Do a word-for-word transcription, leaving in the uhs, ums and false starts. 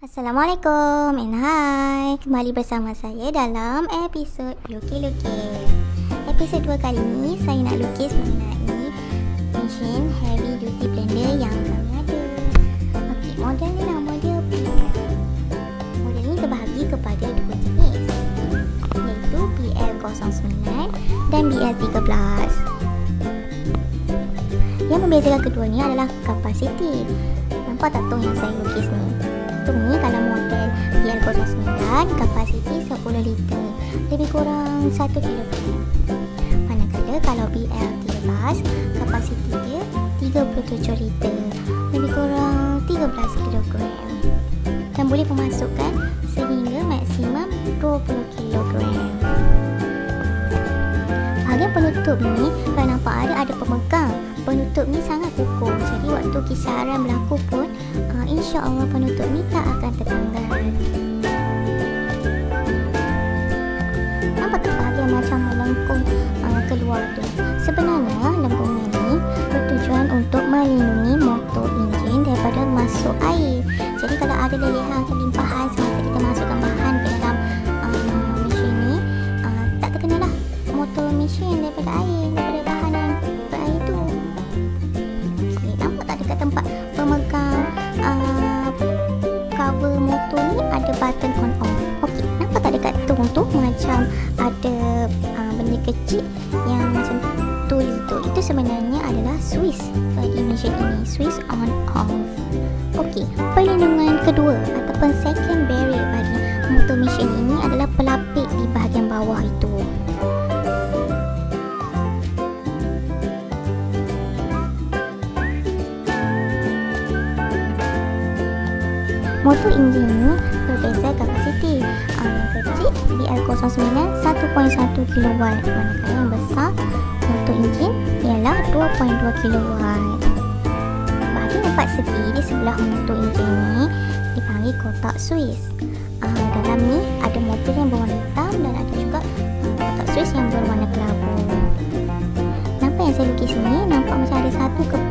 Assalamualaikum and hai. Kembali bersama saya dalam episod Lukis-Lukis. Episod dua kali ini saya nak lukis mengenai mesin heavy duty blender yang kami ada. Okey, model ni nama dia P L. Model ni terbahagi kepada dua jenis, iaitu P L kosong sembilan dan B L tiga belas. Yang membezakan keduanya adalah kapasiti. Nampak tak tong yang saya lukis ni? Tong ni kalau model P L kosong sembilan kapasiti sepuluh liter, lebih kurang satu kilogram. Manakala kalau B L tiga belas kapasiti dia tiga puluh tujuh liter, lebih kurang tiga belas kilogram. Dan boleh memasukkan sehingga maksimum dua puluh kilogram. Bahagian penutup ni kalau nampak ada ada pemegang. Penutup ni sangat kukuh, jadi waktu kisaran berlaku pun uh, insya-Allah penutup ni tak akan tertanggal. Nampak tak bahagian macam melengkung uh, keluar tu? Sebenarnya lengkungan ni bertujuan untuk melindungi motor enjin daripada masuk air. Jadi kalau ada lelehan kelimpahan semasa kita masukkan bahan ke dalam uh, mesin ni, uh, tak terkenalah motor mesin daripada air, daripada bahan yang berair tu. Dekat tempat pemegang uh, cover motor ni ada button on off. Okey, nampak tak dekat tong tu macam ada uh, benda kecil yang macam tuli tu. Itu sebenarnya adalah switch bagi mesin ini, switch on off. Okey, perlindungan kedua ataupun second barrier bagi motor mesin ini adalah pelapik di bahagian bawah itu. Motor enjin ni berbeza kapasiti. Uh, yang kecil B L kosong sembilan satu perpuluhan satu kilowatt, manakala yang besar motor enjin ialah dua perpuluhan dua kilowatt. Bahagian empat segi di sebelah motor enjin ni dipanggil kotak switch. Uh, dalam ni ada motor yang berwarna hitam dan ada juga uh, kotak switch yang berwarna kelabu. Nampak yang saya lukis ni, nampak macam ada satu ke